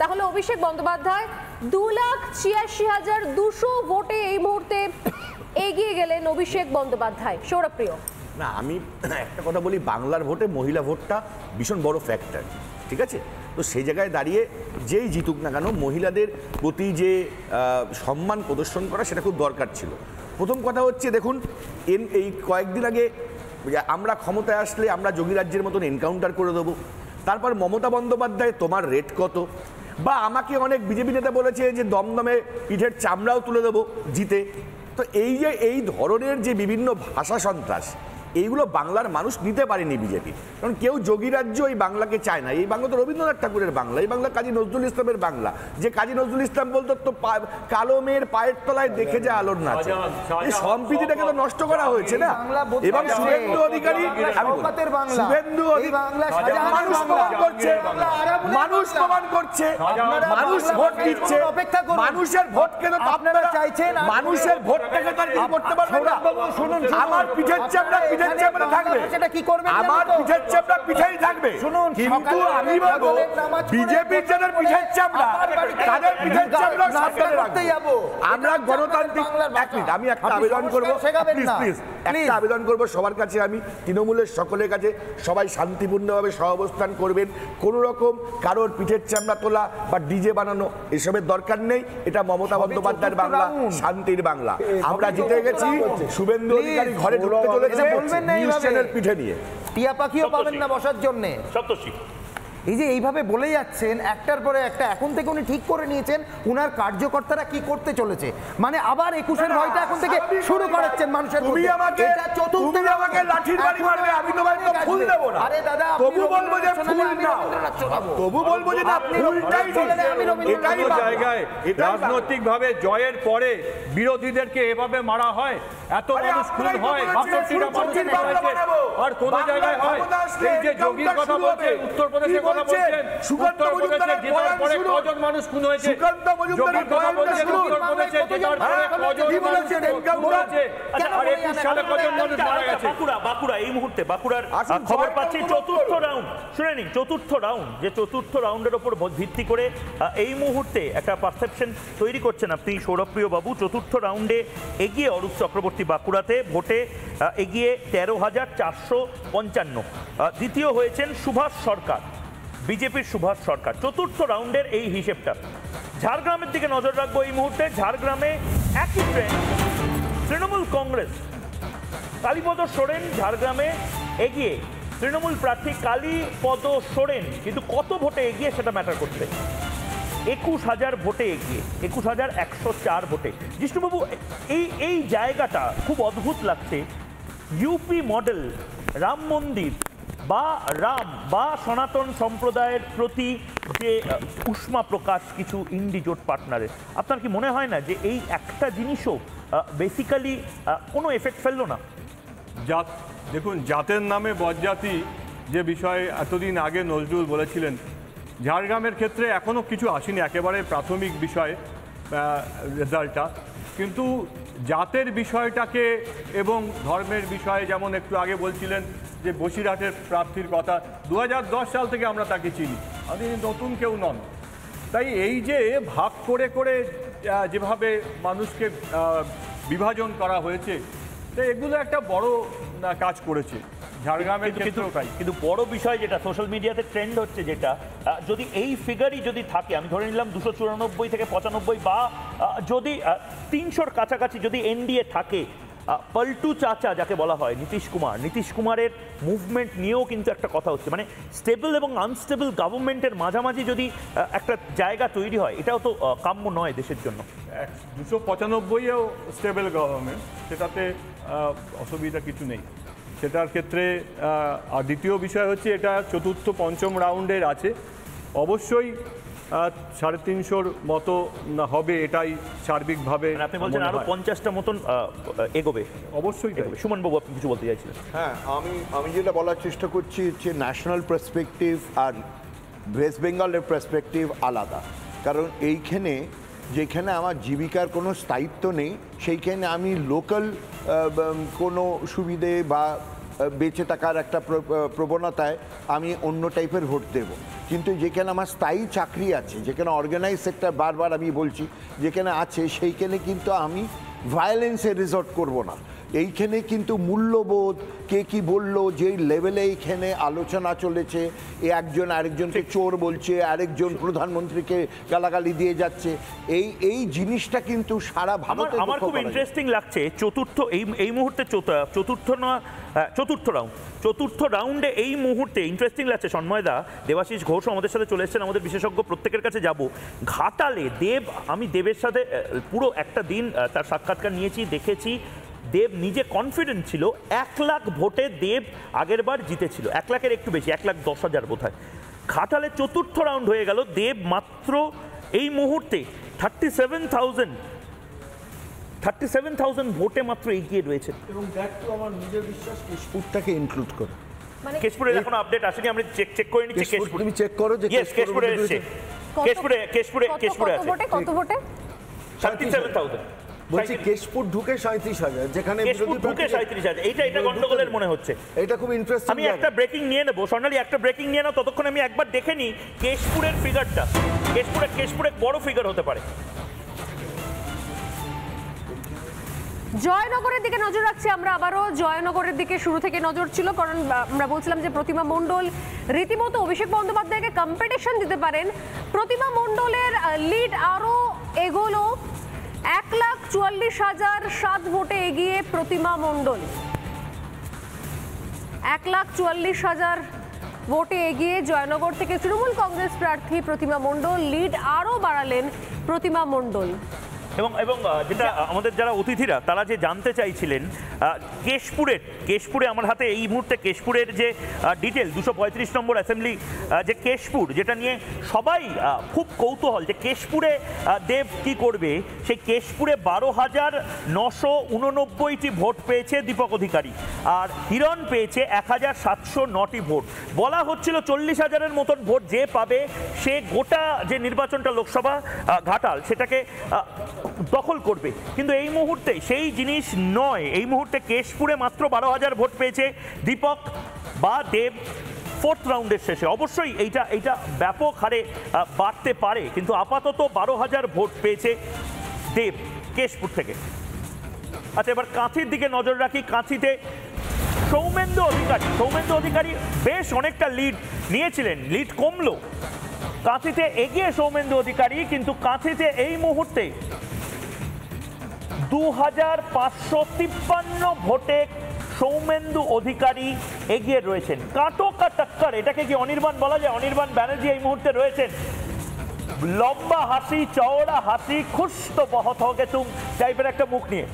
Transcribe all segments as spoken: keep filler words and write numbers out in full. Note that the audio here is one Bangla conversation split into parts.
তাহলে অভিষেক বন্দ্যোপাধ্যায় দু লাখ ছিয়াশি হাজার দুশো ভোটে এই মুহূর্তে এগিয়ে গেলেন অভিষেক বন্দ্যোপাধ্যায়। সৌরভপ্রিয়, না আমি একটা কথা বলি, বাংলার ভোটে মহিলা ভোটটা ভীষণ বড় ফ্যাক্টর, ঠিক আছে? তো সেই জায়গায় দাঁড়িয়ে যেই জিতুক না কেন মহিলাদের প্রতি যে সম্মান প্রদর্শন করা সেটা খুব দরকার ছিল। প্রথম কথা হচ্ছে দেখুন, এই কয়েকদিন আগে আমরা ক্ষমতায় আসলে আমরা যোগীরাজ্যের মতন এনকাউন্টার করে দেবো, তারপর মমতা বন্দ্যোপাধ্যায় তোমার রেট কত, বা আমাকে অনেক বিজেপি নেতা বলেছে যে দমদমে পিঠের চামড়াও তুলে দেবো জিতে। তো এই যে এই ধরনের যে বিভিন্ন ভাষা সন্ত্রাস, এইগুলো বাংলার মানুষ নিতে পারেনি বিজেপি, কারণ কেউ যোগীরাজ্য এই বাংলাকে চায় না। এই বাংলা তো রবীন্দ্রনাথ ঠাকুরের বাংলা, এই বাংলা কাজী নজরুল ইসলামের বাংলা, যে কাজী নজরুল ইসলাম বলতো তো কালো মেয়ের পায়ের তলায় দেখে যা আলোর নাচ। এই সম্প্রীতিটাকে তো নষ্ট করা হয়েছে না। এবং শুভেন্দু অধিকারী শুভেন্দু মানুষ প্রমাণ করছে মানুষ প্রমাণ করছে মানুষ ভোট দিচ্ছে, মানুষের ভোটকে তো আপনারা চাইছেন, মানুষের ভোটটাকে তার কি করতে পারবে না। আমার পিঠের চামড়া আমার পিঠের চামড়া পিঠেই থাকবে, কিন্তু আমি বলবো বিজেপির যাদের পিঠের চামড়া তাদের পিঠের চামড়া সরকারে রাখতে যাব। আমরা গণতান্ত্রিক আমি একটা আবেদন করবো, প্লিজ প্লিজ একটা আবেদন করবো সবার কাছে, আমি তৃণমূলের সকলের কাছে, সবাই শান্তিপূর্ণভাবে সহাবস্থান করবেন। কোনো রকম কারোর পিঠের চামড়া তোলা বা ডিজে বানানো এসবের দরকার নেই। এটা মমতা বন্দ্যোপাধ্যায়ের বাংলা, শান্তির বাংলা। আমরা জিতে গেছি, শুভেন্দু অধিকারী ঘরে ঢুকতে চলেছে নিউজ চ্যানেল পিঠে নিয়ে, টিয়া পাখিও পাবেন না বসার জন্য। সত্যি এই যে এইভাবে বলে যাচ্ছেন একটার পরে একটা, এখন থেকে উনি ঠিক করে নিয়েছেন উনার কার্যকর্তারা কি করতে চলেছে, মানে আবার একুশের ভয়টা এখন থেকে শুরু করাচ্ছেন মানুষের। তুমি আমাকে চতুর্থ আমাকে লাঠির বাড়ি মারবে, আমি তোমায় তো ফুল দেব না। আরে দাদা, তবু বলবো যে ফুল না, তবু বলবো যে না ফুলটাই এটাই জায়গায় রাজনৈতিকভাবে জয়ের পরে বিরোধীদেরকে এভাবে মারা হয়, এত মানুষ খুন হয়, বাষট্টিটা মানুষের আর কোন জায়গায় হয়। এই যে যোগীর কথা বলছে, উত্তরপ্রদেশে কথা বলছেন, উত্তরপ্রদেশে জেতার পরে কজন মানুষ খুন হয়েছে, যোগীর কথা বলছেন উত্তরপ্রদেশে জেতার পরে কজন মানুষ খুন হয়েছে, আর একুশ সালে কজন মানুষ মারা গেছে। বাঁকুড়া বাঁকুড়া এই মুহূর্তে বাঁকুড়ার খবর পাচ্ছি চতুর্থ রাউন্ড, শুনে নিন চতুর্থ রাউন্ড, যে চতুর্থ রাউন্ডের উপর ভিত্তি করে এই মুহূর্তে একটা পারসেপশন তৈরি করছেন আপনি সৌরভপ্রিয় বাবু। চতুর্থ রাউন্ডে এগিয়ে অরূপ চক্রবর্তী বাঁকুড়াতে ভোটে এগিয়ে তেরো হাজার চারশো পঞ্চান্ন। দ্বিতীয় হয়েছেন সুভাষ সরকার, বিজেপির সুভাষ সরকার। চতুর্থ রাউন্ডের এই হিসেবটা। ঝাড়গ্রামের দিকে নজর রাখবো এই মুহূর্তে। ঝাড়গ্রামে একই ট্রেন্ড, তৃণমূল কংগ্রেস কালীপদ সোরেন ঝাড়গ্রামে এগিয়ে, তৃণমূল প্রার্থী কালীপদ সোরেন, কিন্তু কত ভোটে এগিয়ে সেটা ম্যাটার করছে। একুশ হাজার ভোটে এগিয়ে, একুশ হাজার একশো চার ভোটে। জিষ্ণুবাবু, এই এই জায়গাটা খুব অদ্ভুত লাগছে। ইউপি মডেল, রাম মন্দির বা রাম বা সনাতন সম্প্রদায়ের প্রতি যে উষ্মা প্রকাশ কিছু ইন্ডি জোট পার্টনারের, আপনার কি মনে হয় না যে এই একটা জিনিসও বেসিক্যালি কোনো এফেক্ট ফেললো না? জাত, দেখুন জাতের নামে বজ্জাতি যে বিষয়ে এতদিন আগে নজরুল বলেছিলেন, ঝাড়গ্রামের ক্ষেত্রে এখনও কিছু আসেনি, একেবারে প্রাথমিক বিষয় রেজাল্টটা, কিন্তু জাতের বিষয়টাকে এবং ধর্মের বিষয়ে, যেমন একটু আগে বলছিলেন যে বসিরহাটের প্রার্থীর কথা, দু হাজার দশ সাল থেকে আমরা তাকে চিনি, আপনি নতুন কেউ নন। তাই এই যে ভাগ করে করে যেভাবে মানুষকে বিভাজন করা হয়েছে, তাই এগুলো একটা বড় কাজ করেছে ঝাড়গ্রামের ক্ষেত্রেও তাই। কিন্তু বড় বিষয় যেটা সোশ্যাল মিডিয়াতে ট্রেন্ড হচ্ছে, যেটা যদি এই ফিগারই যদি থাকে, আমি ধরে নিলাম দুশো চুরানব্বই থেকে পঁচানব্বই, বা যদি তিনশোর কাছাকাছি যদি এনডিএ থাকে, পল্টু চাচা যাকে বলা হয় নীতিশ কুমার, নীতিশ কুমারের মুভমেন্ট নিয়েও কিন্তু একটা কথা হচ্ছে, মানে স্টেবল এবং আনস্টেবল গভর্নমেন্টের মাঝামাঝি যদি একটা জায়গা তৈরি হয়, এটাও তো কাম্য নয় দেশের জন্য। দুশো পঁচানব্বইও স্টেবল গভর্নমেন্ট, সেটাতে অসুবিধা কিছু নেই সেটার ক্ষেত্রে। আর দ্বিতীয় বিষয় হচ্ছে এটা চতুর্থ পঞ্চম রাউন্ডের আছে, অবশ্যই সাড়ে তিনশোর মতো হবে, এটাই সার্বিকভাবে। আপনি বলছেন আরো পঞ্চাশটা মতন এগোবে? অবশ্যই এগোবে। সুমন বাবু, আপনি কিছু বলতে চাইছিলেন? হ্যাঁ, আমি আমি যেটা বলার চেষ্টা করছি যে ন্যাশনাল পার্সপেক্টিভ আর ওয়েস্ট বেঙ্গলের পার্সপেক্টিভ আলাদা। কারণ এইখানে যেখানে আমার জীবিকার কোনো স্থায়িত্ব নেই, সেইখানে আমি লোকাল কোনো সুবিধে বা বেঁচে থাকার একটা প্রবণতায় আমি অন্য টাইপের ভোট দেব। কিন্তু যেখানে আমার স্থায়ী চাকরি আছে, যেখানে অর্গানাইজ সেক্টর বারবার আমি বলছি যেখানে আছে, সেইখানে কিন্তু আমি ভায়োলেন্সে রিসর্ট করব না। এইখানে কিন্তু মূল্যবোধ, কে কি বললো, যেই লেভেলে এইখানে আলোচনা চলেছে, এ একজন আরেকজনকে চোর বলছে, আরেকজন প্রধানমন্ত্রীকে গালাগালি দিয়ে যাচ্ছে, এই এই জিনিসটা কিন্তু সারা ভারতে আমার খুব ইন্টারেস্টিং লাগছে। চতুর্থ এই এই মুহূর্তে চতুর্থ না চতুর্থ রাউন্ড চতুর্থ রাউন্ডে এই মুহূর্তে ইন্টারেস্টিং লাগছে। সন্ময়দা, দেবাশিস ঘোষ আমাদের সাথে চলে এসেছেন, আমাদের বিশেষজ্ঞ, প্রত্যেকের কাছে যাব। ঘাটালে দেব, আমি দেবের সাথে পুরো একটা দিন তার সাক্ষাৎকার নিয়েছি, দেখেছি। দেব নিজে কনফিডেন্ট ছিল, এক লাখ ভোটে দেব আগের বার জিতেছিল, এক লাখের একটু বেশি, এক লাখ দশ হাজার বোধ হয়। ঘাটালে চতুর্থ রাউন্ড হয়ে গেল, দেব মাত্র এই মুহূর্তে thirty seven thousand thirty seven thousand ভোটে মাত্র এগিয়ে রয়েছে। এবং দেখো আমার নিজের বিশ্বাস কেশপুরটাকে ইনক্লুড করে, মানে কেশপুরের এখনো আপডেট আসেনি, আমরা চেক চেক করে নিচ্ছি। কেশপুর তুমি চেক করো যে কেশপুরে এসেছে, কেশপুরে কেশপুরে কেশপুরে আছে কত ভোটে থার্টি সেভেন থাউজেন্ড। বলছি কেশপুর ঢুকে সাঁইত্রিশ হাজার, যেখানে কেশপুর ঢুকে সাঁইত্রিশ হাজার, এইটা এটা গন্ডগোলের মনে হচ্ছে। এটা খুব ইন্টারেস্টিং। আমি একটা ব্রেকিং নিয়ে নেবো, স্বর্ণালী একটা ব্রেকিং নিয়ে নাও, ততক্ষণ আমি একবার দেখে নিই কেশপুরের ফিগারটা। কেশপুরে কেশপুরে বড় ফিগার হতে পারে। জয়নগরের দিকে নজর রাখছি আমরা আবারও। জয়নগরের দিকে শুরু থেকে নজর ছিল, কারণ আমরা বলছিলাম যে প্রতিমা মণ্ডল রীতিমতো অভিষেক বন্দ্যোপাধ্যায়কে কম্পিটিশন দিতে পারেন। প্রতিমা মণ্ডলের লিড আরও এগোলো, এক লাখ চুয়াল্লিশ হাজার সাত ভোটে এগিয়ে প্রতিমা মণ্ডল। এক লাখ চুয়াল্লিশ হাজার ভোটে এগিয়ে জয়নগর থেকে তৃণমূল কংগ্রেস প্রার্থী প্রতিমা মণ্ডল লিড আরও বাড়ালেন প্রতিমা মণ্ডল। এবং এবং যেটা আমাদের যারা অতিথিরা তারা যে জানতে চাইছিলেন, কেশপুরের কেশপুরে আমার হাতে এই মুহূর্তে কেশপুরের যে ডিটেল দুশো পঁয়ত্রিশ নম্বর অ্যাসেম্বলি, যে কেশপুর, যেটা নিয়ে সবাই খুব কৌতূহল যে কেশপুরে দেব কি করবে। সেই কেশপুরে বারো হাজার নশো উননব্বইটি ভোট পেয়েছে দীপক অধিকারী, আর হিরণ পেয়েছে এক হাজার সাতশো নটি ভোট। বলা হচ্ছিল চল্লিশ হাজারের মতন ভোট যে পাবে সে গোটা যে নির্বাচনটা লোকসভা ঘাটাল সেটাকে দখল করবে, কিন্তু এই মুহূর্তে সেই জিনিস নয়। এই মুহূর্তে কেশপুরে মাত্র বারো হাজার ভোট পেয়েছে দীপক বা দেব ফোর্থ রাউন্ডের শেষে। অবশ্যই এইটা এইটা ব্যাপক হারে বাড়তে পারে, কিন্তু আপাতত বারো হাজার ভোট পেয়েছে দেব কেশপুর থেকে। আচ্ছা, এবার কাঁথির দিকে নজর রাখি। কাঁথিতে সৌমেন্দু অধিকারী সৌমেন্দু অধিকারী বেশ অনেকটা লিড নিয়েছিলেন, লিড কমলো। কাঁথিতে এগিয়ে সৌমেন্দু অধিকারী, কিন্তু কাঁথিতে এই মুহূর্তে দু হাজার পাঁচশো তিপ্পান্ন ভোটে সৌমেন্দু অধিকারী এগিয়ে রয়েছেন। কাটো কা টক্কর, এটাকে কি অনির্বাণ বলা যায়? অনির্বাণ ব্যানার্জি এই মুহূর্তে রয়েছেন, লম্বা হাসি, চওড়া হাসি, খুশ তো বহুত হোগে তুম টাইপের একটা মুখ নিয়ে।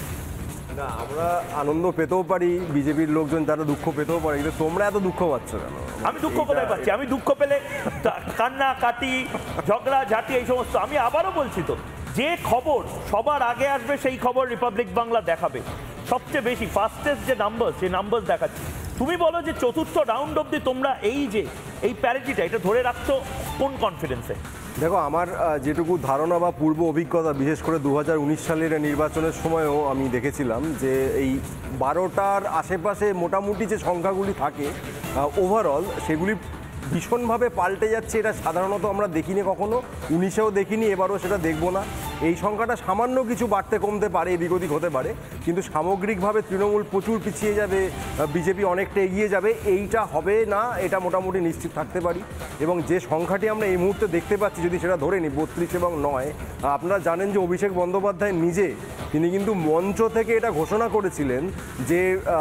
না, আমরা আনন্দ পেতেও পারি, বিজেপির লোকজন তারা দুঃখ পেতেও পারে, কিন্তু তোমরা এত দুঃখ পাচ্ছ কেন? আমি দুঃখ কোথায় পাচ্ছি? আমি দুঃখ পেলে কান্না কাটি, ঝগড়া ঝাঁটি, এই সমস্ত। আমি আবারও বলছি তো, যে খবর সবার আগে আসবে সেই খবর রিপাবলিক বাংলা দেখাবে। সবচেয়ে বেশি ফাস্টেস্ট যে নাম্বার, সেই নাম্বার দেখাচ্ছে। তুমি বলো যে চতুর্থ রাউন্ড অব্দি তোমরা এই যে এই প্যারিটিটা এটা ধরে রাখছো কোন কনফিডেন্সে? দেখো, আমার যেটুকু ধারণা বা পূর্ব অভিজ্ঞতা, বিশেষ করে দু হাজার উনিশ সালের নির্বাচনের সময়ও আমি দেখেছিলাম যে এই বারোটার আশেপাশে মোটামুটি যে সংখ্যাগুলি থাকে ওভারঅল, সেগুলি ভীষণভাবে পাল্টে যাচ্ছে। এটা সাধারণত আমরা দেখিনি কখনো, উনিশেও দেখিনি, এবারও সেটা দেখবো না। এই সংখ্যাটা সামান্য কিছু বাড়তে কমতে পারে, এদিক ওদিক হতে পারে, কিন্তু সামগ্রিকভাবে তৃণমূল প্রচুর পিছিয়ে যাবে, বিজেপি অনেকটা এগিয়ে যাবে, এইটা হবে না, এটা মোটামুটি নিশ্চিত থাকতে পারি। এবং যে সংখ্যাটি আমরা এই মুহূর্তে দেখতে পাচ্ছি, যদি সেটা ধরে নিই বত্রিশ এবং নয়, আপনারা জানেন যে অভিষেক বন্দ্যোপাধ্যায় নিজে তিনি কিন্তু মঞ্চ থেকে এটা ঘোষণা করেছিলেন যে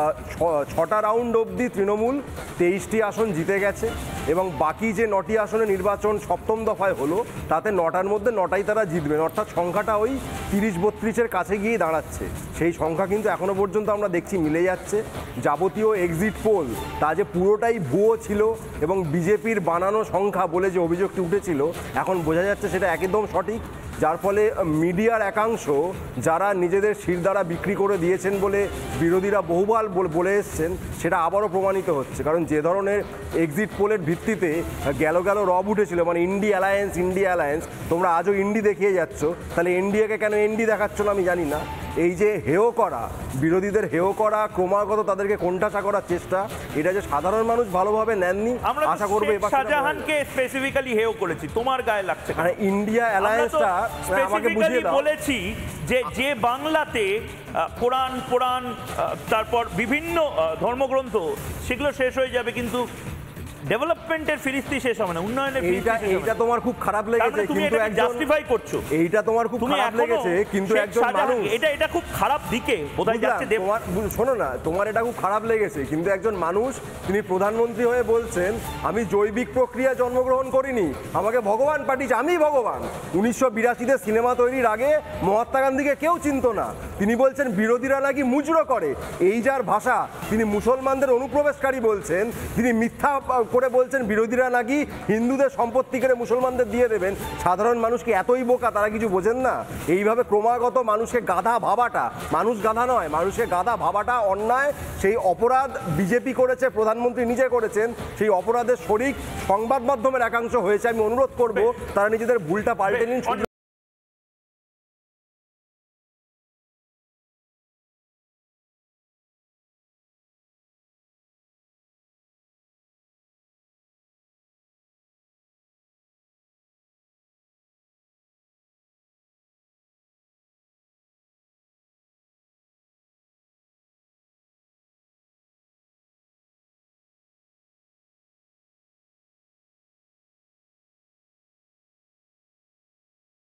ছটা রাউন্ড অবধি তৃণমূল তেইশটি আসন জিতে গেছে, এবং বাকি যে নটি আসনে নির্বাচন সপ্তম দফায় হলো তাতে নটার মধ্যে নটাই তারা জিতবেন, অর্থাৎ সংখ্যাটা ওই তিরিশ বত্রিশের কাছে গিয়ে দাঁড়াচ্ছে। সেই সংখ্যা কিন্তু এখনও পর্যন্ত আমরা দেখছি মিলে যাচ্ছে। যাবতীয় এক্সিট পোল তা যে পুরোটাই ভুয়ো ছিল এবং বিজেপির বানানো সংখ্যা বলে যে অভিযোগটি উঠেছিল, এখন বোঝা যাচ্ছে সেটা একদম সঠিক। যার ফলে মিডিয়ার একাংশ যারা নিজেদের শিরদাঁড়া বিক্রি করে দিয়েছেন বলে বিরোধীরা বহুবার বলে এসছেন, সেটা আবারও প্রমাণিত হচ্ছে। কারণ যে ধরনের এক্সিট পোলের ভিত্তিতে গেল গেল রব উঠেছিল, মানে ইন্ডি অ্যালায়েন্স ইন্ডিয়া অ্যালায়েন্স, তোমরা আজও ইন্ডি দেখিয়ে যাচ্ছ, তাহলে এনডিএকে কেন এনডি দেখাচ্ছ না আমি জানি না। এই যে হেয় করা, বিরোধীদের হেয় করা, ক্রমাগত তাদেরকে কোণঠাসা করার চেষ্টা, এটা যে সাধারণ মানুষ ভালোভাবে নেননি, আমরা আশা করবো এবার শাহজাহানকে স্পেসিফিক্যালি হেয় করেছি, তোমার গায়ে লাগছে মানে ইন্ডিয়া অ্যালায়েন্সটা আমাকে বুঝিয়ে দাও। বলেছি যে যে বাংলাতে কোরআন কোরআন তারপর বিভিন্ন ধর্মগ্রন্থ সেগুলো শেষ হয়ে যাবে, কিন্তু ডেভেলপমেন্টের ফিরিস্তি শেষ হবে না, উন্নয়নের এইটা এইটা তোমার খুব খারাপ লেগেছে, কিন্তু একজন জাস্টিফাই করছো, এইটা তোমার খুব খারাপ লেগেছে, কিন্তু একজন মানুষ এটা এটা খুব খারাপ দিকে বোধহয় যাচ্ছে। তোমার শোনো না, তোমার এটা খুব খারাপ লেগেছে, কিন্তু একজন মানুষ তিনি প্রধানমন্ত্রী হয়ে বলছেন আমি জৈবিক প্রক্রিয়া জন্মগ্রহণ করিনি, আমাকে ভগবান পাঠিয়েছে, আমি ভগবান। উনিশশো বিরাশিতে সিনেমা তৈরির আগে মহাত্মা গান্ধীকে কেউ চিনত না, তিনি বলছেন বিরোধীরা নাকি মুজরো করে। এই যার ভাষা, তিনি মুসলমানদের অনুপ্রবেশকারী বলছেন, তিনি মিথ্যা করে বলছেন বিরোধীরা নাকি হিন্দুদের সম্পত্তি করে মুসলমানদের দিয়ে দেবেন। সাধারণ মানুষকে এতই বোকা, তারা কিছু বোঝেন না। এইভাবে ক্রমাগত মানুষকে গাধা ভাবাটা, মানুষ গাধা নয়, মানুষকে গাধা ভাবাটা অন্যায়। সেই অপরাধ বিজেপি করেছে, প্রধানমন্ত্রী নিজে করেছেন, সেই অপরাধের শরিক সংবাদ মাধ্যমের একাংশ হয়েছে। আমি অনুরোধ করব তারা নিজেদের ভুলটা পাল্টে নিন।